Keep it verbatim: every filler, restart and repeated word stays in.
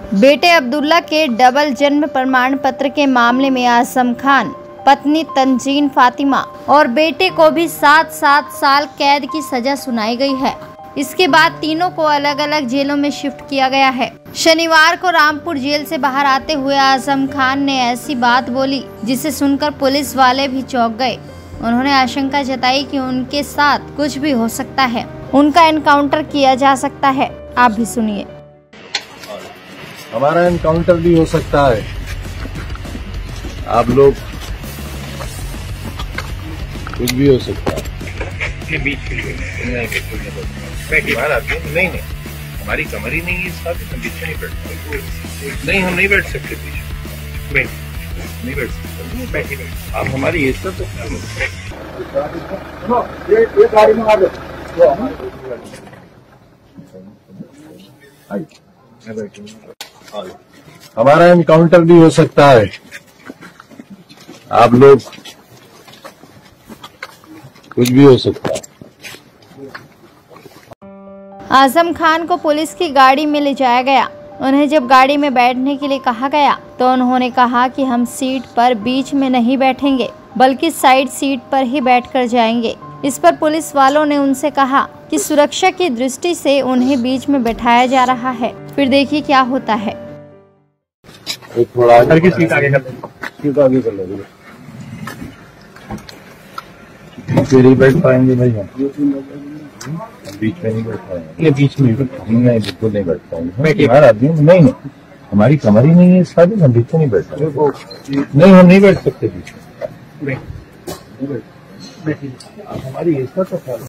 बेटे अब्दुल्ला के डबल जन्म प्रमाण पत्र के मामले में आजम खान, पत्नी तंजीन फातिमा और बेटे को भी सात सात साल कैद की सजा सुनाई गई है। इसके बाद तीनों को अलग अलग जेलों में शिफ्ट किया गया है। शनिवार को रामपुर जेल से बाहर आते हुए आजम खान ने ऐसी बात बोली जिसे सुनकर पुलिस वाले भी चौंक गए। उन्होंने आशंका जताई कि उनके साथ कुछ भी हो सकता है, उनका एनकाउंटर किया जा सकता है। आप भी सुनिए। हमारा एनकाउंटर भी हो सकता है। आप लोग कुछ भी हो सकता है। बीच नहीं नहीं हमारी कमर ही नहीं है, इस बात हम बीच में नहीं बैठ नहीं हम नहीं बैठ सकते बीच में, नहीं बैठ सकते, बैठिए आप हमारी इज्जत तो हमारा एनकाउंटर भी हो सकता है। आप लोग कुछ भी हो सकता है। आजम खान को पुलिस की गाड़ी में ले जाया गया। उन्हें जब गाड़ी में बैठने के लिए कहा गया तो उन्होंने कहा कि हम सीट पर बीच में नहीं बैठेंगे बल्कि साइड सीट पर ही बैठकर जाएंगे। इस पर पुलिस वालों ने उनसे कहा कि सुरक्षा की दृष्टि से उन्हें बीच में बैठाया जा रहा है। फिर देखिए क्या होता है। एक थोड़ा आगे सीट आगे कर सीट आगे कर लो। फिर ही बैठ पाएंगे भाई, हम बीच में नहीं बैठ पाएंगे। बीच में नहीं, बिल्कुल नहीं बैठ पाएंगे। हमारा आदमी नहीं नहीं हमारी कमर ही नहीं है, इस हम बीच में नहीं बैठ सकते। नहीं हम नहीं बैठ सकते बीच में। हमारी इज्जत तो